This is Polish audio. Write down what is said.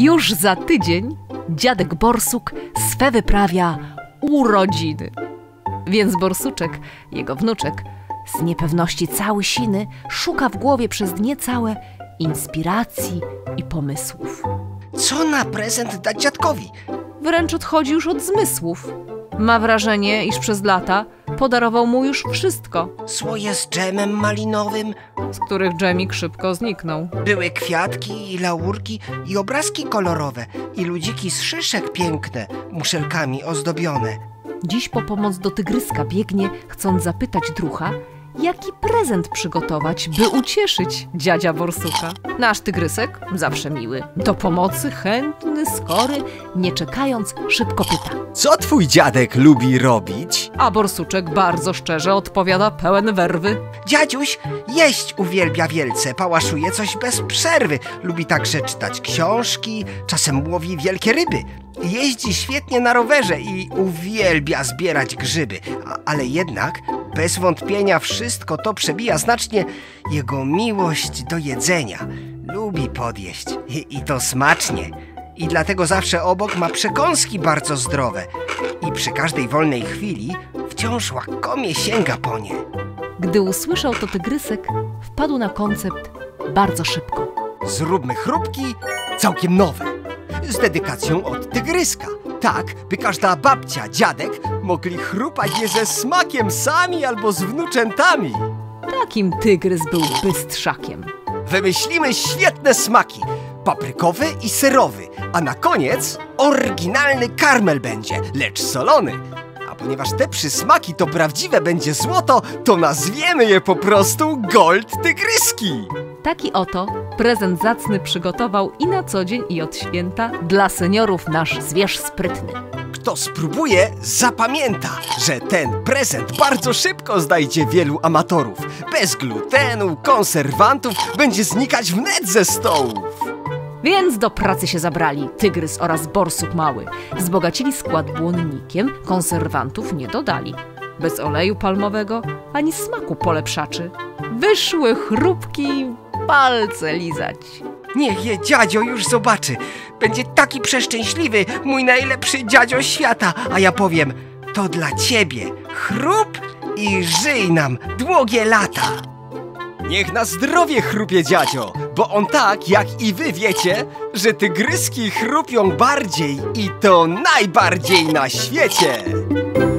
Już za tydzień dziadek Borsuk swe wyprawia urodziny. Więc Borsuczek, jego wnuczek, z niepewności cały siny, szuka w głowie przez dnie całe inspiracji i pomysłów. Co na prezent dać dziadkowi? Wręcz odchodzi już od zmysłów. Ma wrażenie, iż przez lata podarował mu już wszystko, Słoje z dżemem malinowym, z których dżemik szybko zniknął. były kwiatki i laurki i obrazki kolorowe i ludziki z szyszek piękne, muszelkami ozdobione. Dziś po pomoc do tygryska biegnie, chcąc zapytać drucha, jaki prezent przygotować, by ucieszyć dziadzia Borsuka. Nasz tygrysek, zawsze miły, do pomocy chętny, skory, nie czekając, szybko pyta. Co twój dziadek lubi robić? A Borsuczek bardzo szczerze odpowiada, pełen werwy. Dziadziuś jeść uwielbia wielce, pałaszuje coś bez przerwy. Lubi także czytać książki, czasem łowi wielkie ryby. Jeździ świetnie na rowerze i uwielbia zbierać grzyby. Ale jednak bez wątpienia wszystko to przebija znacznie jego miłość do jedzenia. Lubi podjeść i to smacznie. I dlatego zawsze obok ma przekąski bardzo zdrowe. I przy każdej wolnej chwili wciąż łakomie sięga po nie. Gdy usłyszał to tygrysek, wpadł na koncept bardzo szybko. Zróbmy chrupki całkiem nowe, z dedykacją od tygryska. Tak, by każda babcia, dziadek mogli chrupać je ze smakiem sami albo z wnuczętami. Takim tygrys był bystrzakiem. Wymyślimy świetne smaki, paprykowy i serowy, a na koniec oryginalny karmel będzie, lecz solony. A ponieważ te przysmaki to prawdziwe będzie złoto, to nazwiemy je po prostu Gold Tygryski. Taki oto prezent zacny przygotował i na co dzień, i od święta dla seniorów nasz zwierz sprytny. Kto spróbuje, zapamięta, że ten prezent bardzo szybko znajdzie wielu amatorów. Bez glutenu, konserwantów, będzie znikać wnet ze stołów. Więc do pracy się zabrali tygrys oraz borsuk mały. Wzbogacili skład błonnikiem, konserwantów nie dodali. Bez oleju palmowego ani smaku polepszaczy. Wyszły chrupki, palce lizać. Niech je dziadzio już zobaczy. Będzie taki przeszczęśliwy, mój najlepszy dziadzio świata. A ja powiem, to dla ciebie. Chrup i żyj nam długie lata. Niech na zdrowie chrupie dziadzio, bo on tak jak i wy wiecie, że tygryski chrupią bardziej i to najbardziej na świecie.